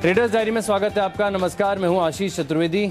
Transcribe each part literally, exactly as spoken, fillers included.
Traders diary में स्वागत है आपका। नमस्कार, मैं हूं आशीष चतुर्वेदी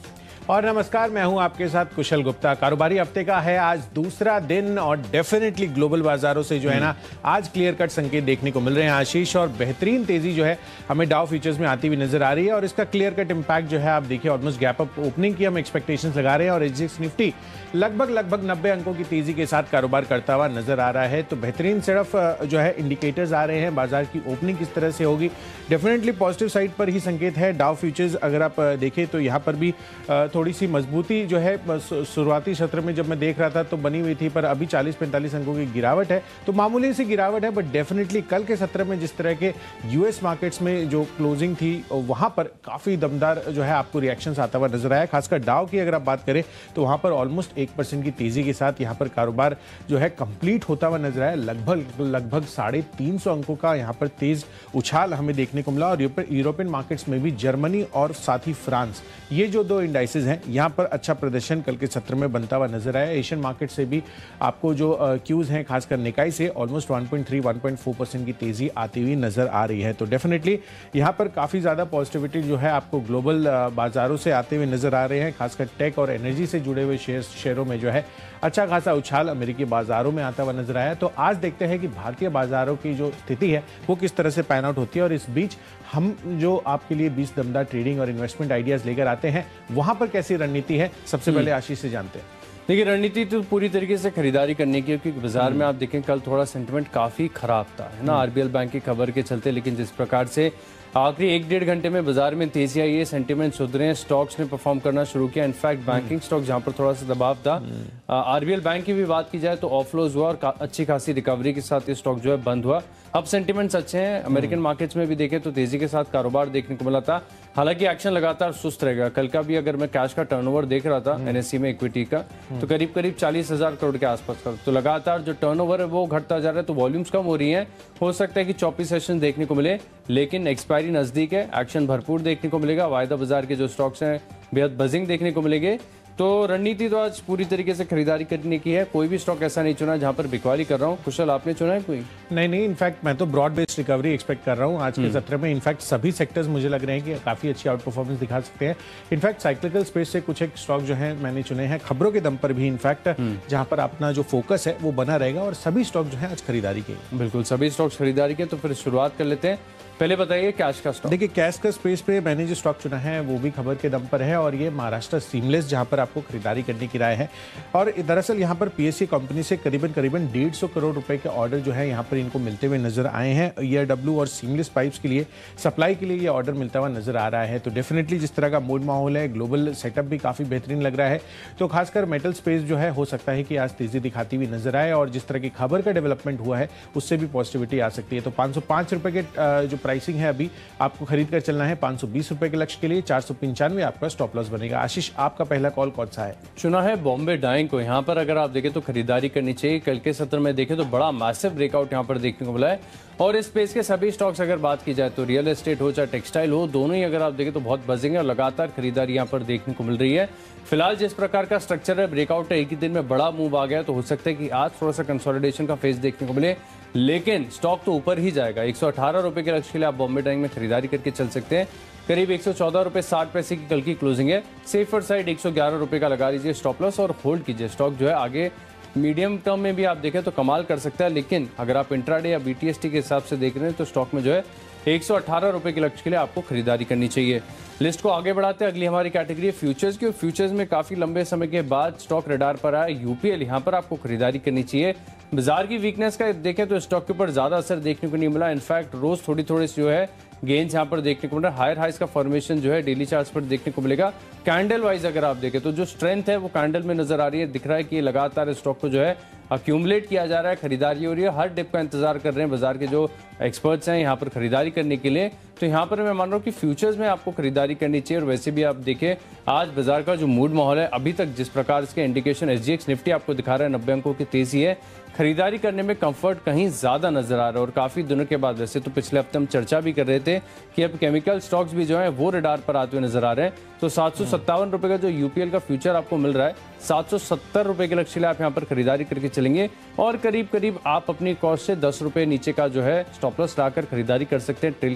और नमस्कार, मैं हूं आपके साथ कुशल गुप्ता। कारोबारी हफ्ते का है आज दूसरा दिन और डेफिनेटली ग्लोबल बाजारों से जो है ना आज क्लियर कट संकेत देखने को मिल रहे हैं आशीष, और बेहतरीन तेजी जो है हमें डाउ फ्यूचर्स में आती हुई नजर आ रही है। और इसका क्लियर कट इंपैक्ट जो है आप देखिए, ऑलमोस्ट गैप अप ओपनिंग की हम एक्सपेक्टेशंस लगा रहे हैं और एसजीएक्स निफ्टी लगभग लगभग नब्बे अंकों की तेजी के साथ कारोबार करता हुआ नजर आ रहा है। तो बेहतरीन सिर्फ जो है इंडिकेटर्स आ रहे हैं, बाजार की ओपनिंग किस तरह से होगी डेफिनेटली पॉजिटिव साइड पर ही संकेत है। डाउ फ्यूचर्स अगर आप देखें तो यहाँ पर भी थोड़ी सी मजबूती जो है शुरुआती सत्र में जब मैं देख रहा था तो बनी हुई थी, पर अभी चालीस पैंतालीस अंकों की गिरावट है, तो मामूली सी गिरावट है। बट डेफिनेटली कल के सत्र में जिस तरह के यूएस मार्केट्स में जो क्लोजिंग थी वहां पर काफी दमदार जो है आपको रिएक्शंस आता हुआ नजर आया। खासकर डाउ की अगर आप बात करें तो वहां पर ऑलमोस्ट एक परसेंट की तेजी के साथ यहाँ पर कारोबार जो है कंप्लीट होता हुआ नजर आया। लगभग लगभग साढ़े तीन सौ अंकों का यहाँ पर तेज उछाल हमें देखने को मिला। और यूरोपियन मार्केट्स में भी जर्मनी और साथ ही फ्रांस, ये जो दो इंडाइसेस हैं यहाँ पर अच्छा प्रदर्शन कल के सत्र में बनता हुआ नजर आया। एशियन मार्केट से भी आपको जो क्यूज हैं खासकर निकाई से almost one point three one point four percent की तेजी आती हुई नजर आ रही है। तो डेफिनेटली यहाँ पर काफी ज्यादा पॉजिटिविटी जो है आपको ग्लोबल बाजारों से आते हुए नजर आ रहे हैं। खासकर टेक और एनर्जी से जुड़े हुए शेयर शेयरों में जो है अच्छा खासा उछाल अमेरिकी बाजारों में आता हुआ नजर आया। तो आज देखते हैं कि भारतीय बाजारों की जो स्थिति है वो किस तरह से पैन आउट होती है। और इस बीच हम जो आपके लिए बीस दमदार ट्रेडिंग और इन्वेस्टमेंट आइडियाज लेकर आते हैं, वहां पर कैसी रणनीति है सबसे पहले आशीष से जानते हैं। देखिए, रणनीति तो पूरी तरीके से खरीदारी करने की, क्योंकि बाजार में आप देखें कल थोड़ा सेंटिमेंट काफी खराब था, है ना, आरबीएल बैंक की खबर के चलते। लेकिन जिस प्रकार से आखिरी एक डेढ़ घंटे में बाजार में तेजी आई है, सेंटिमेंट सुधरे हैं, स्टॉक्स ने परफॉर्म करना शुरू किया। इनफैक्ट बैंकिंग स्टॉक जहां पर थोड़ा सा दबाव था, आरबीएल बैंक की भी बात की जाए तो ऑफलोज हुआ और अच्छी खासी रिकवरी के साथ ये स्टॉक जो है बंद हुआ। अब सेंटिमेंट्स अच्छे हैं। अमेरिकन मार्केट्स में भी देखें तो तेजी के साथ कारोबार देखने को मिला था। हालांकि एक्शन लगातार सुस्त रहेगा। कल का भी अगर मैं कैश का टर्नओवर देख रहा था एनएससी में इक्विटी का, तो करीब करीब चालीस हजार करोड़ के आसपास का, तो लगातार जो टर्नओवर है वो घटता जा रहा है। तो वॉल्यूम्स कम हो रही हैं। हो सकता है कि चौबीस सेशन देखने को मिले, लेकिन एक्सपायरी नजदीक है, एक्शन भरपूर देखने को मिलेगा। वायदा बाजार के जो स्टॉक्स हैं बेहद बजिंग देखने को मिलेंगे। तो रणनीति तो आज पूरी तरीके से खरीदारी करने की है। कोई भी स्टॉक ऐसा नहीं चुना जहां पर बिकवाली कर रहा हूं। कुशल, आपने चुना है कोई? नहीं नहीं, इनफैक्ट मैं तो ब्रॉड बेस्ड रिकवरी एक्सपेक्ट कर रहा हूं आज के सत्र में। इनफैक्ट सभी सेक्टर्स मुझे लग रहे हैं कि काफी अच्छी आउट परफॉर्मेंस दिखा सकते हैं। इनफैक्ट साइक्लिकल स्पेस से कुछ एक स्टॉक जो है मैंने चुने हैं खबरों के दम पर भी, इनफैक्ट जहां पर अपना जो फोकस है वो बना रहेगा। और सभी स्टॉक जो है आज खरीदारी के, बिल्कुल सभी स्टॉक्स खरीदारी के। तो फिर शुरुआत कर लेते हैं। पहले बताइए कैश का स्टॉक। देखिए, कैश का स्पेस पे मैंने जो स्टॉक चुना है वो भी खबर के दम पर है, और ये महाराष्ट्र सीमलेस जहां पर आपको खरीदारी करने की राय है। और दरअसल यहां पर पीएससी कंपनी से करीबन करीबन डेढ़ सौ करोड़ रुपए के ऑर्डर जो है यहां पर इनको मिलते हुए नजर आए हैं। ईआरडब्ल्यू और सीमलेस पाइप्स के लिए सप्लाई के लिए ये ऑर्डर मिलता हुआ नजर आ रहा है। तो डेफिनेटली जिस तरह का मूड माहौल है, ग्लोबल सेटअप भी काफी बेहतरीन लग रहा है। तो खासकर मेटल स्पेस जो है हो सकता है कि आज तेजी दिखाती हुई नजर आए, और जिस तरह की खबर का डेवलपमेंट हुआ है उससे भी पॉजिटिविटी आ सकती है। तो पांच सौ पांच रुपए के जो प्राइसिंग है अभी आपको खरीद कर चलना है पांच सौ बीस रुपए के लक्ष्य के लिए। चार सौ पंचानवे आपका स्टॉप लॉस बनेगा। आशीष, आपका पहला कॉल कौन सा है? चुना है बॉम्बे डाइंग को। यहाँ पर अगर आप देखें तो खरीदारी करनी चाहिए। कल के सत्र में देखें तो बड़ा मैसिव ब्रेकआउट यहाँ पर देखने को मिला है। और इस स्पेस के सभी स्टॉक्स अगर बात की जाए तो रियल एस्टेट हो चाहे टेक्सटाइल हो, दोनों ही अगर आप देखें तो बहुत बजिंग है और लगातार खरीदारी यहाँ पर देखने को मिल रही है। फिलहाल जिस प्रकार का स्ट्रक्चर है, ब्रेकआउट है, एक ही दिन में बड़ा मूव आ गया, तो हो सकता है कि आज थोड़ा सा कंसोलिडेशन का फेज देखने को मिले। लेकिन स्टॉक तो ऊपर ही जाएगा। एक सौ अठारह रुपए के लक्ष्य के लिए आप बॉम्बे डाइंग में खरीदारी करके चल सकते हैं। करीब एक सौ चौदह रुपए साठ पैसे की कल की क्लोजिंग है। सेफर साइड एक सौ ग्यारह रुपए का लगा लीजिए स्टॉप लॉस और होल्ड कीजिए। स्टॉक जो है आगे मीडियम टर्म में भी आप देखें तो कमाल कर सकता है। लेकिन अगर आप इंट्राडे या बीटीएसटी के हिसाब से देख रहे हैं तो स्टॉक में जो है एक सौ अठारह रुपए के लक्ष्य के लिए आपको खरीदारी करनी चाहिए। लिस्ट को आगे बढ़ाते हैं। अगली हमारी कैटेगरी है फ्यूचर्स की। फ्यूचर्स में काफी लंबे समय के बाद स्टॉक रडार पर आया यूपीएल। यहाँ पर आपको खरीदारी करनी चाहिए। बाजार की वीकनेस का देखें तो स्टॉक के ऊपर ज्यादा असर देखने को नहीं मिला। इनफैक्ट रोज थोड़ी थोड़ी जो है गेंस यहाँ पर देखने को मिल रहा है। हायर हाइस का फॉर्मेशन जो है डेली चार्ट्स पर देखने को मिलेगा। कैंडल वाइज अगर आप देखें तो जो स्ट्रेंथ है वो कैंडल में नजर आ रही है। दिख रहा है कि लगातार स्टॉक को जो है अक्यूमुलेट किया जा रहा है, खरीदारी हो रही है। हर डिप का इंतजार कर रहे हैं बाजार के जो एक्सपर्ट्स हैं यहाँ पर खरीदारी करने के लिए। तो यहाँ पर मैं मान रहा हूँ कि फ्यूचर्स में आपको खरीदारी करनी चाहिए। और वैसे भी आप देखें आज बाजार का जो मूड माहौल है, अभी तक जिस प्रकार इसके इंडिकेशन एसजीएक्स निफ्टी आपको दिखा रहा है नब्बे अंकों की तेजी है, खरीदारी करने में कंफर्ट कहीं ज्यादा नजर आ रहा है। और काफी दिनों के बाद, वैसे तो पिछले हफ्ते हम चर्चा भी कर रहे थे कि अब केमिकल स्टॉक्स भी जो है वो रडार पर आते हुए नजर आ रहे हैं। तो सात सौ सत्तावन रुपए का जो यूपीएल का फ्यूचर आपको मिल रहा है, सात सौ सत्तर रुपए के लक्ष्य आप यहाँ पर खरीदारी करके चलेंगे। और करीब करीब आप अपनी कॉस्ट से दस रुपए नीचे का जो है स्टॉप लॉस लाकर खरीदारी कर सकते हैं। ट्रेल करेंगे अपने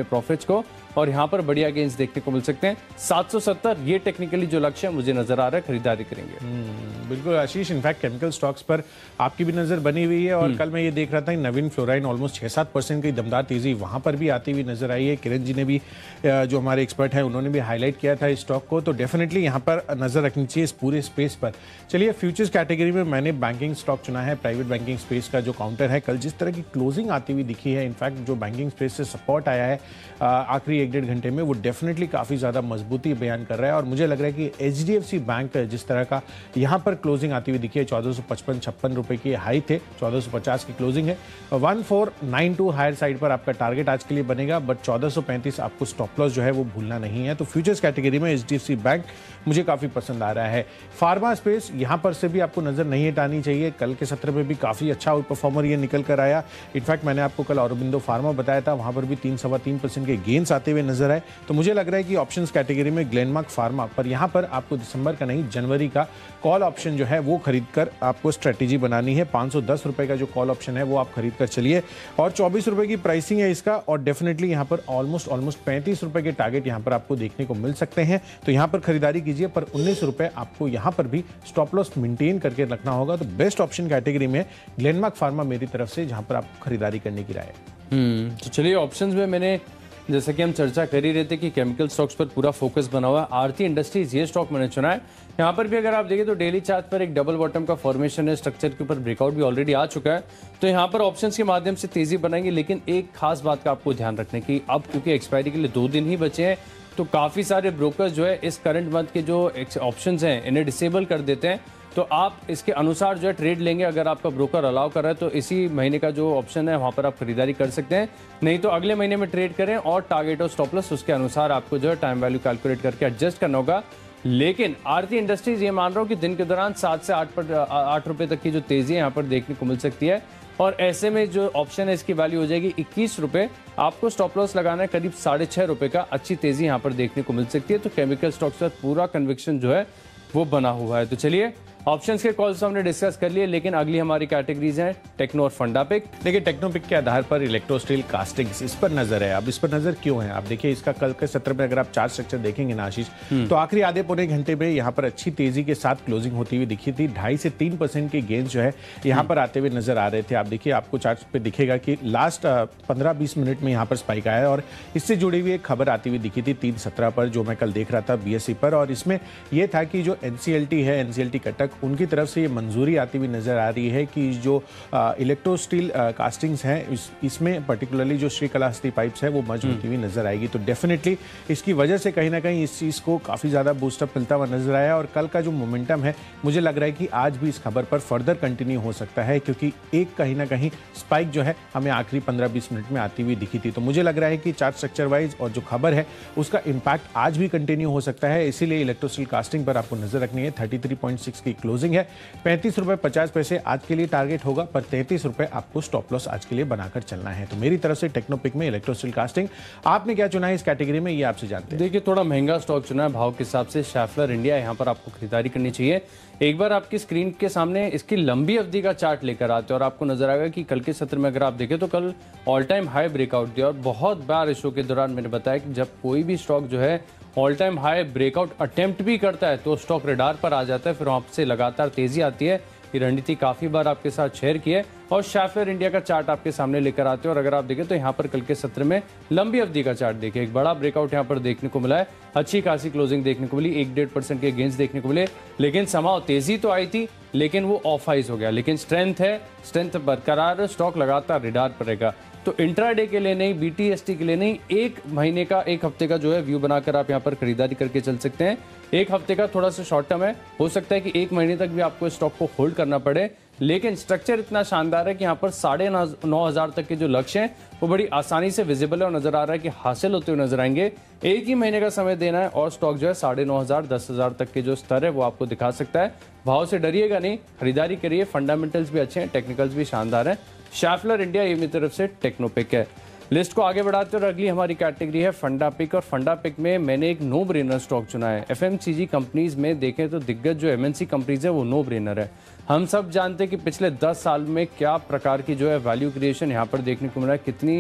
प्रॉफिट्स को और यहाँ पर बढ़िया गेंस देखने को मिल सकते हैं। सात सौ सत्तर ये टेक्निकली जो लक्ष्य है मुझे नजर आ रहा है, खरीदारी करेंगे। बिल्कुल आशीष, इनफैक्ट केमिकल स्टॉक्स पर आपकी भी नजर बनी हुई है और कल मैं ये देख रहा था नवीन फ्लोराइन ऑलमोस्ट छह सात परसेंट की दमदार तेजी वहां पर भी आती हुई नजर आई है। किरण जी ने भी, जो हमारे एक्सपर्ट हैं, उन्होंने भी हाईलाइट किया था इस स्टॉक को, तो डेफिनेटली यहाँ पर नजर रखनी चाहिए इस पूरे स्पेस पर। चलिए, फ्यूचर्स कैटेगरी में मैंने बैंकिंग स्टॉक चुना है, प्राइवेट बैंकिंग स्पेस का जो काउंटर है। कल जिस तरह की क्लोजिंग आती हुई दिखी है, इनफैक्ट जो बैंकिंग स्पेस से सपोर्ट आया है आखिरी एक डेढ़ घंटे में, वो डेफिनेटली काफी ज्यादा मजबूती बयान कर रहा है और मुझे लग रहा है कि H D F C bank जिस तरह का यहाँ पर क्लोजिंग आती हुई दिखी है, चौदह सौ पचपन छप्पन रुपए की हाई थे, चौदह सौ पचास की क्लोजिंग है। One four nine two higher side पर आपका टारगेट आज के लिए बनेगा, बट चौदह सौ पैंतीस आपको स्टॉप लॉस जो है वो भूलना नहीं है। तो फ्यूचर्स कैटेगरी में H D F C bank मुझे काफी पसंद आ रहा है। फार्मा स्पेस यहां पर से भी आपको नजर नहीं हटानी चाहिए। कल के सत्र में भी काफी अच्छा आउट परफॉर्मर ये निकल कर आया। इनफैक्ट मैंने आपको कल औरबिंदो फार्मा बताया था, वहां पर भी तीन सवा तीन परसेंट के गेन्स आते हुए नजर आए। तो मुझे लग रहा है कि ऑप्शंस कैटेगरी में ग्लेनमार्क फार्मा पर यहां पर आपको दिसंबर का नहीं जनवरी का कॉल ऑप्शन जो है वो खरीद कर आपको स्ट्रेटेजी बनानी है। पांच सौ दस रुपए का जो कॉल ऑप्शन है वो आप खरीद कर चलिए और चौबीस रुपए की प्राइसिंग है इसका और डेफिनेटली यहां पर ऑलमोस्ट ऑलमोस्ट पैंतीस रुपए के टारगेट यहां पर आपको देखने को मिल सकते हैं। तो यहां पर खरीदारी कीजिए, पर उन्नीस रुपए आपको यहां पर भी स्टॉप लॉस मेंटेन करके रखना होगा। तो बेस्ट ऑप्शन कैटेगरी में ग्लेनमार्क फार्मा मेरी तरफ से जहां पर आपको खरीदारी करने की राय है। हम्म तो चलिए, ऑप्शंस में मैंने जैसे कि हम चर्चा कर ही रहे थे कि केमिकल स्टॉक्स पर पूरा फोकस बना हुआ है। आरती इंडस्ट्रीज ये स्टॉक मैंने चुना है। यहाँ पर भी अगर आप देखें तो डेली चार्ट पर एक डबल बॉटम का फॉर्मेशन है, स्ट्रक्चर के ऊपर ब्रेकआउट भी ऑलरेडी आ चुका है। तो यहाँ पर ऑप्शंस के माध्यम से तेजी बनाएंगे, लेकिन एक खास बात का आपको ध्यान रखने की, अब क्योंकि एक्सपायरी के लिए दो दिन ही बचे हैं तो काफी सारे ब्रोकर्स जो है इस करंट मंथ के जो ऑप्शंस हैं इन्हें डिसेबल कर देते हैं। तो आप इसके अनुसार जो है ट्रेड लेंगे, अगर आपका ब्रोकर अलाउ कर रहा है तो इसी महीने का जो ऑप्शन है वहां पर आप खरीदारी कर सकते हैं, नहीं तो अगले महीने में ट्रेड करें और टारगेट और स्टॉप लॉस उसके अनुसार आपको जो है टाइम वैल्यू कैलकुलेट करके एडजस्ट करना होगा। लेकिन आरती इंडस्ट्रीज ये मान रहा हूँ कि दिन के दौरान सात से आठ पर आठ रुपए तक की जो तेजी है यहाँ पर देखने को मिल सकती है और ऐसे में जो ऑप्शन है इसकी वैल्यू हो जाएगी इक्कीस रुपए। आपको स्टॉप लॉस लगाना है करीब साढ़े छह रुपए का, अच्छी तेजी यहाँ पर देखने को मिल सकती है। तो केमिकल स्टॉक्स पर पूरा कन्विक्शन जो है वो बना हुआ है। तो चलिए, ऑप्शंस के कॉल्स हमने डिस्कस कर लिए, लेकिन अगली हमारी कैटेगरीज हैं टेक्नो और फंडापिक। देखिए, टेक्नोपिक के आधार पर इलेक्ट्रो स्टील कास्टिंग्स इस पर नजर है। अब इस पर नजर क्यों है? आप देखिए, इसका कल के सत्र में अगर आप चार्ट स्ट्रक्चर देखेंगे ना आशीष, तो आखिरी आधे पौने घंटे में यहाँ पर अच्छी तेजी के साथ क्लोजिंग होती हुई दिखी थी। ढाई से तीन परसेंट के गेंस जो है यहाँ पर आते हुए नजर आ रहे थे। आप देखिए, आपको चार्ट पे दिखेगा कि लास्ट पंद्रह बीस मिनट में यहाँ पर स्पाइक आया और इससे जुड़ी हुई एक खबर आती हुई दिखी थी तीन सत्रह पर, जो मैं कल देख रहा था बीएसई पर, और इसमें यह था कि जो एनसीएलटी है, एनसीएलटी कटक, उनकी तरफ से मंजूरी आती हुई नजर आ रही है कि जो इलेक्ट्रो स्टील कास्टिंग्स हैं इस, इसमें पर्टिकुलरली जो श्रीकालाहस्ती पाइप्स है वो मर्ज होती हुई नजर आएगी। तो डेफिनेटली इसकी वजह से कहीं ना कहीं इस चीज को काफी ज्यादा बूस्टअप मिलता हुआ नजर आया और कल का जो मोमेंटम है मुझे लग रहा है कि आज भी इस खबर पर फर्दर कंटिन्यू हो सकता है, क्योंकि एक कहीं ना कहीं स्पाइक जो है हमें आखिरी पंद्रह बीस मिनट में आती हुई दिखी थी। तो मुझे लग रहा है कि चार्ट स्ट्रक्चर वाइज और जो खबर है उसका इंपैक्ट आज भी कंटिन्यू हो सकता है, इसीलिए इलेक्ट्रो स्टील कास्टिंग पर आपको नजर रखनी है। थर्टी थ्री पॉइंट सिक्स की क्लोजिंग है, पैंतीस रुपए पचास पैसे आज के लिए टारगेट होगा, पर तैंतीस रुपए आपको स्टॉप लॉस आज के लिए बनाकर चलना है। तो मेरी तरफ से टेक्नोपिक में इलेक्ट्रो स्टील कास्टिंग। आपने क्या चुना है इस कैटेगरी में, ये आपसे जानते हैं। देखिए, थोड़ा महंगा स्टॉक चुना है भाव के हिसाब से, शैफलर इंडिया, यहाँ पर आपको खरीदारी करनी चाहिए। एक बार आपकी स्क्रीन के सामने इसकी लंबी अवधि का चार्ट लेकर आते हैं और आपको नजर आएगा कि कल के सत्र में अगर आप देखें तो कल ऑल टाइम हाई ब्रेकआउट दिया और बहुत बार इस शो के दौरान मैंने बताया कि जब कोई भी स्टॉक जो है all time high breakout attempt भी करता है तो स्टॉक रेडार पर आ जाता है, फिर वहां से लगातार तेजी आती है। ये रणनीति काफी बार आपके साथ शेयर की है और शैफलर इंडिया का चार्ट आपके सामने लेकर आते हैं और अगर आप देखें तो यहाँ पर कल के सत्र में लंबी अवधि का चार्ट देखिए, एक बड़ा ब्रेकआउट यहाँ पर देखने को मिला है, अच्छी खासी क्लोजिंग देखने को मिली, एक डेढ़ परसेंट के गेंस देखने को मिले, लेकिन समाव तेजी तो आई थी लेकिन वो ऑफ हाइज हो गया। लेकिन स्ट्रेंथ है, स्ट्रेंथ बरकरार, स्टॉक लगातार रिडार पर रहेगा। तो इंट्राडे के लिए नहीं, बीटीएसटी के लिए नहीं, एक महीने का, एक हफ्ते का जो है व्यू बनाकर आप यहाँ पर खरीदारी करके चल सकते हैं। एक हफ्ते का थोड़ा सा शॉर्ट टर्म है, हो सकता है कि एक महीने तक भी आपको स्टॉक को होल्ड करना पड़े, लेकिन स्ट्रक्चर इतना शानदार है कि यहाँ पर साढ़े नौ हजार तक के जो लक्ष्य हैं वो बड़ी आसानी से विजिबल है और नजर आ रहा है कि हासिल होते हुए नजर आएंगे। एक ही महीने का समय देना है और स्टॉक जो है साढ़े नौ हजार दस हजार तक के जो स्तर है वो आपको दिखा सकता है। भाव से डरिएगा नहीं, खरीदारी करिए, फंडामेंटल्स भी अच्छे हैं, टेक्निकल्स भी शानदार है। शैफलर इंडिया ये मेरी तरफ से टेक्नोपिक है। लिस्ट को आगे बढ़ाते और अगली हमारी कैटेगरी है फंडा पिक, और फंडा पिक में मैंने एक नो ब्रेनर स्टॉक चुना है। एफएमसीजी कंपनीज में देखें तो दिग्गज जो एमएनसी कंपनीज है वो नो ब्रेनर है। हम सब जानते हैं कि पिछले दस साल में क्या प्रकार की जो है वैल्यू क्रिएशन यहाँ पर देखने को मिला है, कितनी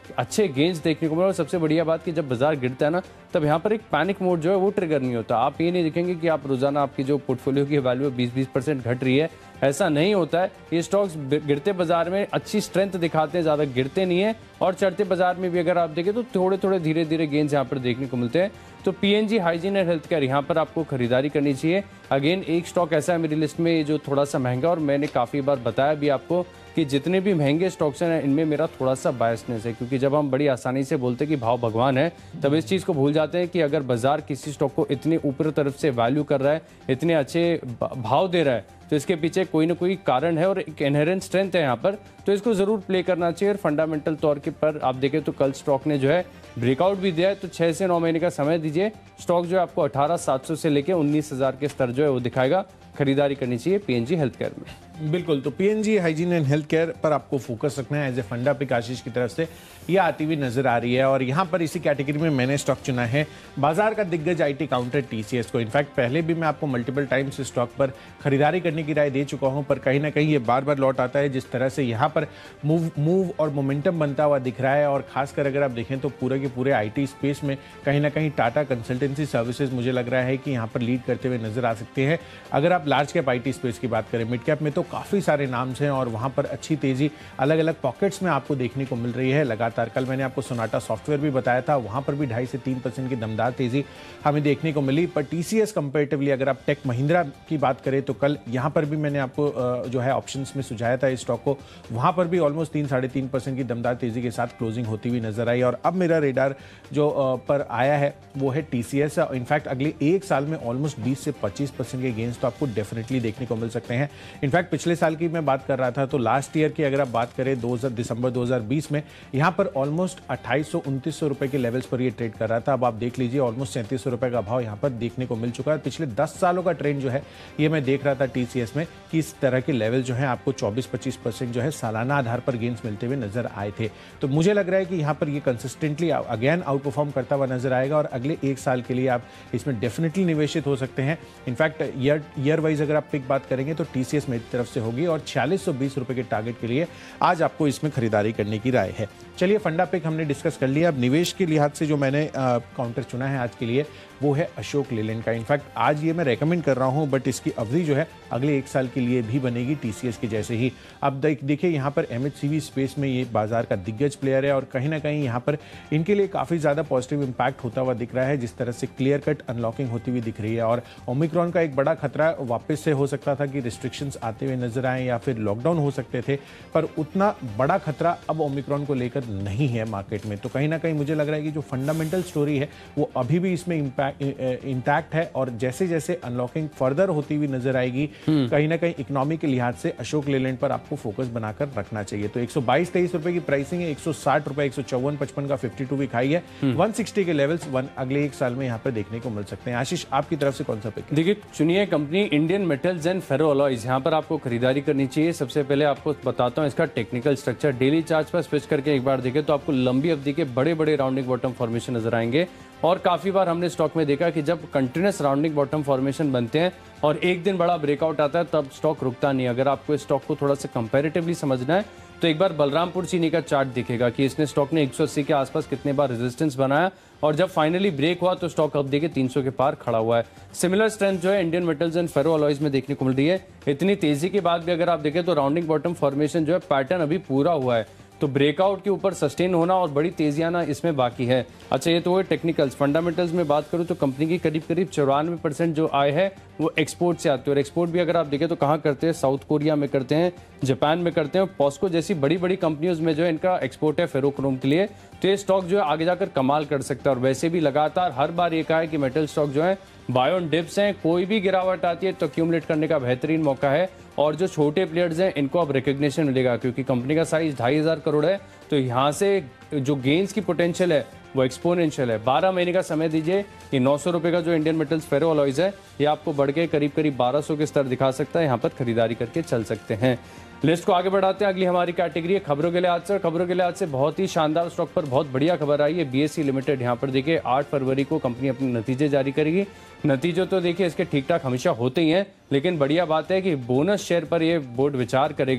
अच्छे गेंस देखने को मिले। और सबसे बढ़िया बात कि जब बाजार गिरता है ना, तब यहाँ पर एक पैनिक मोड जो है वो ट्रिगर नहीं होता। आप ये नहीं देखेंगे कि आप रोजाना आपकी जो पोर्टफोलियो की वैल्यू बीस बीस परसेंट घट रही है, ऐसा नहीं होता है। ये स्टॉक्स गिरते बाजार में अच्छी स्ट्रेंथ दिखाते हैं, ज़्यादा गिरते नहीं है। और चढ़ते बाजार में भी अगर आप देखें तो थोड़े थोड़े धीरे धीरे गेंस यहाँ पर देखने को मिलते हैं। तो P and G hygiene and health care यहाँ पर आपको खरीदारी करनी चाहिए। अगेन एक स्टॉक ऐसा है मेरी लिस्ट में जो थोड़ा सा महंगा, और मैंने काफ़ी बार बताया भी आपको कि जितने भी महंगे स्टॉक्स हैं इनमें मेरा थोड़ा सा बायसनेस है, क्योंकि जब हम बड़ी आसानी से बोलते हैं कि भाव भगवान है, तब इस चीज़ को भूल जाते हैं कि अगर बाजार किसी स्टॉक को इतने ऊपर तरफ से वैल्यू कर रहा है, इतने अच्छे भाव दे रहा है, तो इसके पीछे कोई ना कोई कारण है और एक इनहेरेंट स्ट्रेंथ है यहाँ पर। तो इसको जरूर प्ले करना चाहिए। और फंडामेंटल तौर के पर आप देखें तो कल स्टॉक ने जो है ब्रेकआउट भी दिया है, तो छह से नौ महीने का समय दीजिए। स्टॉक जो है आपको अठारह सात सौ से लेकर उन्नीस हजार के स्तर जो है वो दिखाएगा। खरीदारी करनी चाहिए पीएनजी हेल्थ केयर में। बिल्कुल, तो P and G hygiene and health care पर आपको फोकस रखना है। एज ए फंडा पिक आशीष की तरफ से ये आती हुई नजर आ रही है। और यहाँ पर इसी कैटेगरी में मैंने स्टॉक चुना है बाजार का दिग्गज आईटी काउंटर टीसीएस को। इनफैक्ट पहले भी मैं आपको मल्टीपल टाइम्स इस स्टॉक पर खरीदारी करने की राय दे चुका हूँ, पर कहीं ना कहीं ये बार बार लौट आता है। जिस तरह से यहाँ पर मूव मूव और मोमेंटम बनता हुआ दिख रहा है, और खासकर अगर आप देखें तो पूरे के पूरे आईटी स्पेस में कहीं ना कहीं टाटा कंसल्टेंसी सर्विसेज मुझे लग रहा है कि यहाँ पर लीड करते हुए नजर आ सकते हैं। अगर आप लार्ज कैप आईटी स्पेस की बात करें, मिड कैप में तो काफी सारे नाम हैं और वहां पर अच्छी तेजी अलग अलग पॉकेट्स में आपको देखने को मिल रही है लगातार। कल मैंने आपको सोनाटा सॉफ्टवेयर भी बताया था, वहां पर भी ढाई से तीन परसेंट की दमदार तेजी हमें देखने को मिली। पर टीसीएस कंपैरेटिवली अगर आप टेक महिंद्रा की बात करें तो कल यहां पर भी मैंने आपको जो है ऑप्शंस में सुझाया था इस स्टॉक को, वहां पर भी ऑलमोस्ट तीन साढ़े तीन परसेंट की दमदार तेजी के साथ क्लोजिंग होती हुई नजर आई। और अब मेरा रेडार जो पर आया है वो है टीसीएस। इनफैक्ट अगले एक साल में ऑलमोस्ट बीस से पच्चीस परसेंट के गेंस तो आपको डेफिनेटली देखने को मिल सकते हैं। इनफैक्ट पिछले साल की मैं बात कर रहा था तो लास्ट ईयर की अगर आप बात करें दो हज़ार दिसंबर दो हज़ार बीस में यहां पर ऑलमोस्ट अट्ठाईस सौ उनतीस सौ रुपए के लेवल्स पर ये ट्रेड कर रहा था। अब आप देख लीजिए ऑलमोस्ट सैंतीस सौ रुपए का भाव यहां पर देखने को मिल चुका है। पिछले दस सालों का ट्रेंड जो है ये मैं देख रहा था टीसीएस में कि इस तरह के लेवल जो है आपको चौबीस पच्चीस परसेंट जो है सालाना आधार पर गेंस मिलते हुए नजर आए थे। तो मुझे लग रहा है कि यहाँ पर ये कंसिस्टेंटली अगेन आउट परफॉर्म करता हुआ नजर आएगा और अगले एक साल के लिए आप इसमें डेफिनेटली निवेशित हो सकते हैं। इनफैक्ट ईयर ईयर वाइज अगर आप पिक बात करेंगे तो टीसीएस मेरी तरफ से होगी और छियालीस सौ बीस रुपए के टारगेट के लिए आज आपको इसमें खरीदारी करने की राय है। चलिए फंडा पिक हमने डिस्कस कर लिया। अब निवेश के लिहाज से जो मैंने काउंटर चुना है आज के लिए वो है अशोक लेलैंड का। इनफैक्ट आज ये मैं रेकमेंड कर रहा हूं बट इसकी अवधि जो है अगले एक साल के लिए भी बनेगी टीसीएस के जैसे ही। अब देखिए यहाँ पर एमएचसीवी स्पेस में ये बाजार का दिग्गज प्लेयर है और कहीं ना कहीं यहाँ पर इनके लिए काफ़ी ज़्यादा पॉजिटिव इंपैक्ट होता हुआ दिख रहा है जिस तरह से क्लियर कट अनलॉकिंग होती हुई दिख रही है। और ओमिक्रॉन का एक बड़ा खतरा वापस से हो सकता था कि रिस्ट्रिक्शंस आते हुए नजर आए या फिर लॉकडाउन हो सकते थे, पर उतना बड़ा खतरा अब ओमिक्रॉन को लेकर नहीं है मार्केट में। तो कहीं ना कहीं मुझे लग रहा है कि जो फंडामेंटल स्टोरी है वो अभी भी इसमें इंटैक्ट है और जैसे जैसे अनलॉकिंग फर्दर होती हुई नजर आएगी कहीं ना कहीं इकोनॉमी के लिहाज से अशोक लेलैंड पर आपको फोकस बनाकर रखना चाहिए। तो एक सौ बाईस तेईस रुपए की प्राइसिंग है, एक सौ साठ रुपए, एक सौ चौवन पचपन का बावन वीक हाई है, एक सौ साठ के लेवल्स वन अगले एक साल में यहाँ पर देखने को मिल सकते हैं। आशीष आपकी तरफ से कौन सा पिक? देखिए चुनिए company Indian metals and ferro alloys, यहाँ पर आपको खरीदारी करनी चाहिए। सबसे पहले आपको बताता हूँ इसका टेक्निकल स्ट्रक्चर। डेली चार्ट पर स्विच करके एक बार देखें तो आपको लंबी अवधि के बड़े बड़े राउंडिंग बॉटम फॉर्मेशन नजर आएंगे और काफी बार हमने स्टॉक में देखा कि जब कंटिन्यूस राउंडिंग बॉटम फॉर्मेशन बनते हैं और एक दिन बड़ा ब्रेकआउट आता है तब स्टॉक रुकता नहीं। अगर आपको इस स्टॉक को थोड़ा सा कंपैरेटिवली समझना है तो एक बार बलरामपुर चीनी का चार्ट दिखेगा कि इसने स्टॉक ने एक सौ अस्सी के आसपास कितने बार रेजिस्टेंस बनाया और जब फाइनली ब्रेक हुआ तो स्टॉक अब देखिए तीन सौ के पार खड़ा हुआ है। सिमिलर स्ट्रेंथ जो है Indian metals and ferro alloys में देखने को मिल रही है। इतनी तेजी के बाद भी अगर आप देखें तो राउंडिंग बॉटम फॉर्मेशन जो है पैटर्न अभी पूरा हुआ है, तो ब्रेकआउट के ऊपर सस्टेन होना और बड़ी तेजी आना इसमें बाकी है। अच्छा ये तो वो टेक्निकल्स। फंडामेंटल्स में बात करूं तो कंपनी की करीब करीब चौरानवे परसेंट जो आय है वो एक्सपोर्ट से आती है और एक्सपोर्ट भी अगर आप देखें तो कहाँ करते हैं, साउथ कोरिया में करते हैं, जापान में करते हैं। पॉस्को जैसी बड़ी बड़ी कंपनियों में जो है इनका एक्सपोर्ट है फेरोक्रोम के लिए, तो ये स्टॉक जो है आगे जाकर कमाल कर सकता है। और वैसे भी लगातार हर बार ये कहा है कि मेटल स्टॉक जो है बायोन डिप्स हैं, कोई भी गिरावट आती है तो एक्यूमुलेट करने का बेहतरीन मौका है और जो छोटे प्लेयर्स हैं इनको अब रिकग्निशन मिलेगा क्योंकि कंपनी का साइज ढाई हजार करोड़ है, तो यहाँ से जो गेन्स की पोटेंशियल है वो एक्सपोनेंशियल है। बारह महीने का समय दीजिए, ये नौ सौ रुपए का जो इंडियन मेटल्स फेरो अलॉयज है ये आपको बढ़ के करीब करीब बारह सौ के स्तर दिखा सकता है। यहाँ पर खरीदारी करके चल सकते हैं। लिस्ट को आगे बढ़ाते हैं। अगली हमारी कैटेगरी है खबरों के लिहाज से। खबरों के लिहाज से बहुत ही शानदार स्टॉक पर बहुत बढ़िया खबर आई है। बीएसई लिमिटेड यहाँ पर देखिए आठ फरवरी को कंपनी अपने नतीजे जारी करेगी। नतीजे तो देखिए इसके ठीक ठाक हमेशा होते ही हैं, लेकिन बढ़िया बात है कि बोनस शेयर पर यह बोर्ड विचार करेगा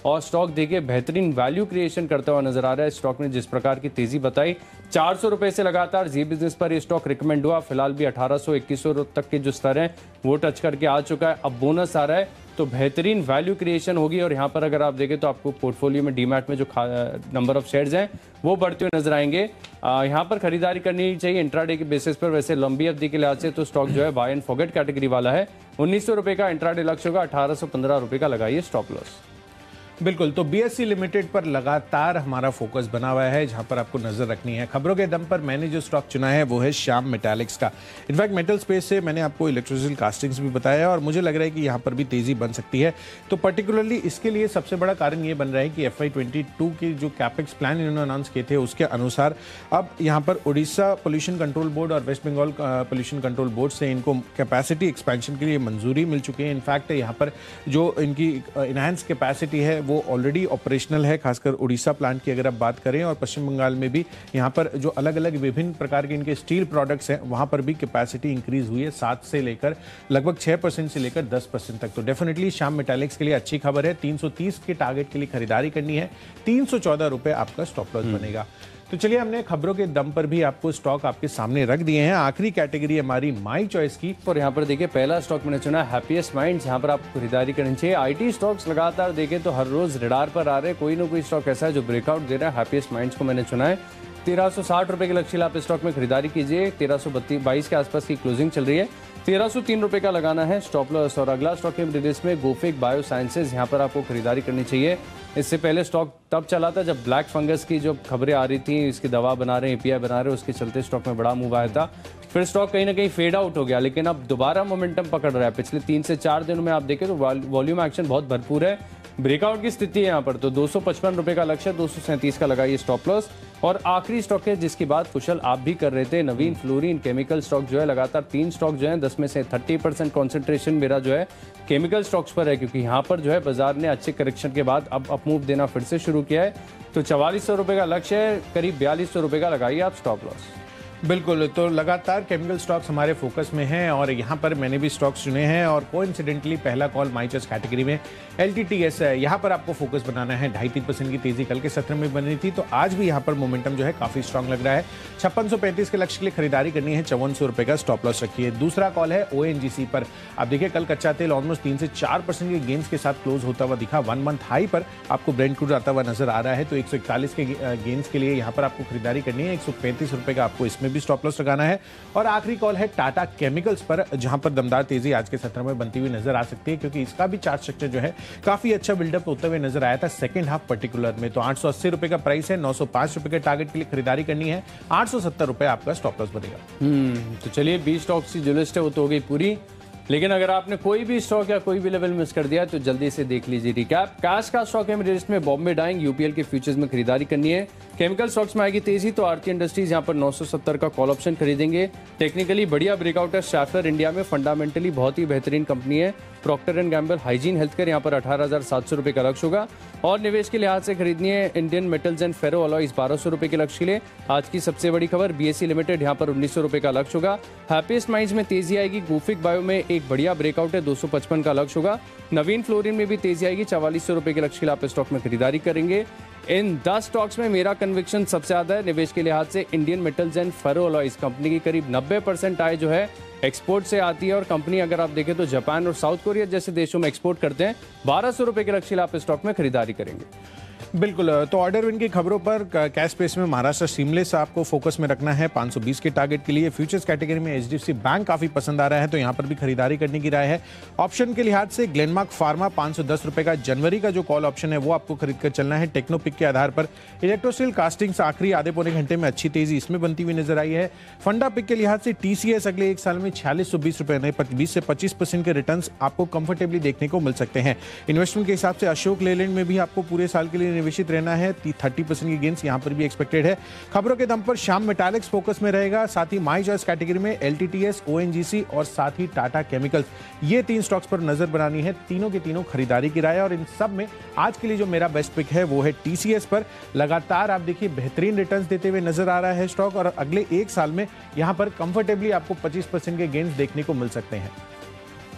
और स्टॉक देखिए बेहतरीन वैल्यू क्रिएशन करता हुआ नजर आ रहा है। स्टॉक ने जिस प्रकार की तेजी बताई, चार सौ रुपए से लगातार जी बिजनेस पर ये स्टॉक रिकमेंड हुआ। फिलहाल भी अठारह सौ इक्कीस सौ तक के जो स्तर हैं वो टच करके आ चुका है। अब बोनस आ रहा है तो बेहतरीन वैल्यू क्रिएशन होगी। और यहाँ पर अगर आप देखें तो आपको पोर्टफोलियो में डीमैट में जो नंबर ऑफ शेयर्स हैं वो बढ़ते हुए नजर आएंगे। यहाँ पर खरीदारी करनी चाहिए इंट्राडे के बेसिस पर। वैसे लंबी अवधि के लिहाज से तो स्टॉक जो है बाय एंड फॉरगेट कैटेगरी वाला है। उन्नीस सौ रुपए का इंट्राडे लक्ष्य होगा, अठारह सौ पंद्रह रुपए का लगाइए स्टॉप लॉस। बिल्कुल, तो बीएसई लिमिटेड पर लगातार हमारा फोकस बना हुआ है, जहां पर आपको नजर रखनी है। खबरों के दम पर मैंने जो स्टॉक चुना है वो है श्याम मेटालिक्स का। इनफैक्ट मेटल स्पेस से मैंने आपको इलेक्ट्रिकल कास्टिंग्स भी बताया और मुझे लग रहा है कि यहाँ पर भी तेजी बन सकती है। तो पर्टिकुलरली इसके लिए सबसे बड़ा कारण ये बन रहा है कि एफ आई ट्वेंटी टू की जो कैपेक्स प्लान इन्होंने अनाउंस किए थे उसके अनुसार अब यहाँ पर उड़ीसा पोल्यूशन कंट्रोल बोर्ड और west Bengal pollution control board से इनको कैपेसिटी एक्सपेंशन के लिए मंजूरी मिल चुकी है। इनफैक्ट यहाँ पर जो इनकी इनहैंस कैपेसिटी है वो ऑलरेडी ऑपरेशनल है, खासकर उड़ीसा प्लांट की अगर आप बात करें। और पश्चिम बंगाल में भी यहाँ पर जो अलग अलग विभिन्न प्रकार के इनके स्टील प्रोडक्ट्स हैं वहां पर भी कैपेसिटी इंक्रीज हुई है, सात से लेकर लगभग छह परसेंट से लेकर दस परसेंट तक। तो डेफिनेटली श्याम मेटालिक्स के लिए अच्छी खबर है। तीन सौ तीस के टारगेट के लिए खरीदारी करनी है, तीन सौ चौदह रुपए आपका स्टॉप लॉस बनेगा। तो चलिए, हमने खबरों के दम पर भी आपको स्टॉक आपके सामने रख दिए हैं। आखिरी कैटेगरी हमारी माई चॉइस की। और यहाँ पर देखिए पहला स्टॉक मैंने चुना हैप्पीएस्ट माइंड्स। यहाँ पर आपको खरीदारी करनी चाहिए। आईटी स्टॉक्स लगातार देखें तो हर रोज रडार पर आ रहे हैं, कोई ना कोई स्टॉक ऐसा है जो ब्रेकआउट दे रहा है। हैप्पीएस्ट माइंड्स को मैंने चुना है। तेरह सौ साठ रुपए के लक्ष्य आप स्टॉक में खरीदारी कीजिए। तेरह सौ बत्तीस बाईस के आसपास की क्लोजिंग चल रही है। तेरह सौ तीन रुपए का लगाना है स्टॉप लॉस। और अगला स्टॉक है रिलीज में गोफिक बायो साइंसेज। यहाँ पर आपको खरीदारी करनी चाहिए। इससे पहले स्टॉक तब चला था जब ब्लैक फंगस की जो खबरें आ रही थी, इसकी दवा बना रहे हैं, एपीआई बना रहे हैं, उसके चलते स्टॉक में बड़ा मूव आया था। फिर स्टॉक कहीं ना कहीं फेड आउट हो गया, लेकिन अब दोबारा मोमेंटम पकड़ रहा है। पिछले तीन से चार दिनों में आप देखें तो वॉल्यूम एक्शन बहुत भरपूर है, ब्रेकआउट की स्थिति है यहाँ पर। तो दो सौ पचपन रुपए का लक्ष्य, दो सौ सैंतीस का लगाइए स्टॉप लॉस। और आखिरी स्टॉक है जिसकी बात कुशल आप भी कर रहे थे, नवीन फ्लोरीन केमिकल स्टॉक जो है लगातार तीन स्टॉक जो है दस में से थर्टी परसेंट कॉन्सेंट्रेशन मेरा जो है केमिकल स्टॉक्स पर है, क्योंकि यहाँ पर जो है बाजार ने अच्छे करेक्शन के बाद अब अपमूव देना फिर से शुरू किया है। तो चवालीस सौ रुपए का लक्ष्य है, करीब बयालीस सौ रुपए का लगाइए आप स्टॉप लॉस। बिल्कुल, तो लगातार केमिकल स्टॉक्स हमारे फोकस में हैं और यहाँ पर मैंने भी स्टॉक्स चुने हैं। और कोइंसिडेंटली पहला कॉल माई चॉइस कैटेगरी में एलटीटीएस है। यहाँ पर आपको फोकस बनाना है। ढाई तीन परसेंट की तेजी कल के सत्र में बनी थी, तो आज भी यहाँ पर मोमेंटम जो है काफी स्ट्रांग लग रहा है। छप्पन सौ पैंतीस के लक्ष्य के लिए खरीदारी करनी है, चौवन सौ रुपए का स्टॉप लॉस रखिए। दूसरा कॉल है ओएनजीसी पर। आप देखिए कल कच्चा तेल ऑलमोस्ट तीन से चार परसेंट के गेंस के साथ क्लोज होता हुआ दिखा। वन मंथ हाई पर आपको ब्रेंट क्रूड आता हुआ नजर आ रहा है। तो एक सौ इकतालीस के गेंस के लिए यहाँ पर आपको खरीदारी करनी है। एक सौ पैंतीस रुपए का आपको इसमें भी स्टॉप लॉस लगाना है। और आखिरी कॉल है टाटा केमिकल्स पर, जहां पर दमदार तेजी आज के सत्र में बनती हुई नजर आ सकती है, क्योंकि इसका भी चार्ट स्ट्रक्चर जो है काफी अच्छा बिल्डअप होते हुए नजर आया था सेकंड हाफ पर्टिकुलर में। तो आठ सौ अस्सी रुपए का प्राइस है, नौ सौ पांच रुपए के टारगेट के लिए खरीदारी करनी है, आठ सौ सत्तर रुपए आपका स्टॉप लॉस बनेगा। हम्म तो चलिए, बीस स्टॉक्स की जो लिस्ट है वो तो हो गई पूरी। लेकिन अगर आपने कोई भी स्टॉक या कोई भी लेवल मिस कर दिया तो जल्दी से देख लीजिए रिकैप। कैश का स्टॉक है मेरे लिस्ट में बॉम्बे डाइंग, यूपीएल के फ्यूचर्स में खरीदारी करनी है। केमिकल स्टॉक्स में आएगी तेजी तो आरती इंडस्ट्रीज यहाँ पर नौ सौ सत्तर का कॉल ऑप्शन खरीदेंगे। टेक्निकली बढ़िया ब्रेकआउट है शैफलर इंडिया में, फंडामेंटली बहुत ही बेहतरीन कंपनी है। Procter and Gamble hygiene healthcare यहाँ पर अठारह हजार सात सौ रुपए का लक्ष्य होगा। और निवेश के लिहाज से खरीदनी है Indian metals and ferro alloys बारह सौ रुपए के लक्ष्य के लिए। आज की सबसे बड़ी खबर बीएसई लिमिटेड यहाँ पर उन्नीस सौ रुपए का लक्ष्य होगा। हैप्पीएस्ट माइंड्स में तेजी आएगी। गोफिक बायो में एक बढ़िया ब्रेकआउट है, दो सौ पचपन का लक्ष्य होगा। नवीन फ्लोरिन में भी तेजी आएगी, चवालीस सौ रुपए के लक्ष्य के लिए आप स्टॉक में खरीदारी करेंगे। इन दस स्टॉक्स में मेरा कन्विक्शन सबसे ज्यादा है निवेश के लिहाज से Indian metals and ferro alloys. Company की करीब नब्बे परसेंट आय जो है एक्सपोर्ट से आती है और कंपनी अगर आप देखें तो जापान और साउथ कोरिया जैसे देशों में एक्सपोर्ट करते हैं। बारह सौ रुपए के लक्ष्य के लिए आप स्टॉक में खरीदारी करेंगे। बिल्कुल, तो ऑर्डर विन की खबरों पर कैश स्पेस में महाराष्ट्र सीमलेस आपको फोकस में रखना है पाँच सौ बीस के टारगेट के लिए। फ्यूचर्स कैटेगरी में एचडीएफसी बैंक काफी पसंद आ रहा है, तो यहां पर भी खरीदारी करने की राय है। ऑप्शन के लिहाज से ग्लेनमार्क फार्मा पाँच सौ दस रुपए का जनवरी का जो कॉल ऑप्शन है वो आपको खरीद कर चलना है टेक्नोपिक के आधार पर। इलेक्ट्रोस्टील कास्टिंग्स आखिरी आधे पौने घंटे में अच्छी तेजी इसमें बनती हुई नजर आई है। फंडा पिक के लिहाज से टीसीएस अगले एक साल में छियालीस सौ बीस रुपए बीस से पच्चीस परसेंट के रिटर्न आपको कंफर्टेबली देखने को मिल सकते हैं। इन्वेस्टमेंट के हिसाब से अशोक लेलैंड में भी आपको पूरे साल के लिए निवेशित रहना है। थर्टी परसेंट की गेंस यहां पर भी एक्सपेक्टेड है। खबरों के दम पर श्याम मेटालिक्स फोकस में रहेगा, साथ ही माई चॉइस कैटेगरी में एलटीटीएस, ओएनजीसी और साथ ही टाटा केमिकल्स, ये तीन स्टॉक्स पर नजर बनानी है। तीनों के तीनों खरीदारी की राय। और इन सब में आज के लिए जो मेरा बेस्ट पिक है वो है टीसीएस पर। लगातार आप देखिए बेहतरीन रिटर्न्स देते हुए नजर आ रहा है स्टॉक, और अगले एक साल में यहां पर कंफर्टेबली आपको पच्चीस परसेंट के गेंस देखने को मिल सकते हैं।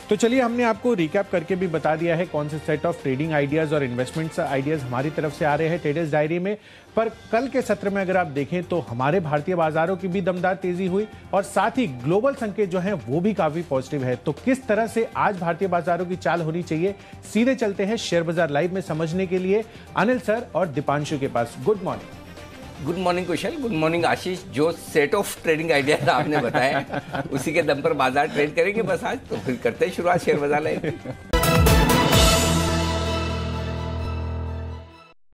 तो चलिए, हमने आपको रिकैप करके भी बता दिया है कौन से सेट ऑफ ट्रेडिंग आइडियाज और इन्वेस्टमेंट्स आइडियाज हमारी तरफ से आ रहे हैं ट्रेडर्स डायरी में। पर कल के सत्र में अगर आप देखें तो हमारे भारतीय बाजारों की भी दमदार तेजी हुई और साथ ही ग्लोबल संकेत जो हैं वो भी काफी पॉजिटिव है। तो किस तरह से आज भारतीय बाजारों की चाल होनी चाहिए, सीधे चलते हैं शेयर बाजार लाइव में समझने के लिए अनिल सर और दीपांशु के पास। Good morning. Good morning Kushal, good morning Ashish. जो सेट ऑफ ट्रेडिंग आइडियाज आपने बताया उसी के दम पर बाजार ट्रेड करेंगे बस आज। तो फिर करते हैं शुरुआत शेयर बाजार लाइव।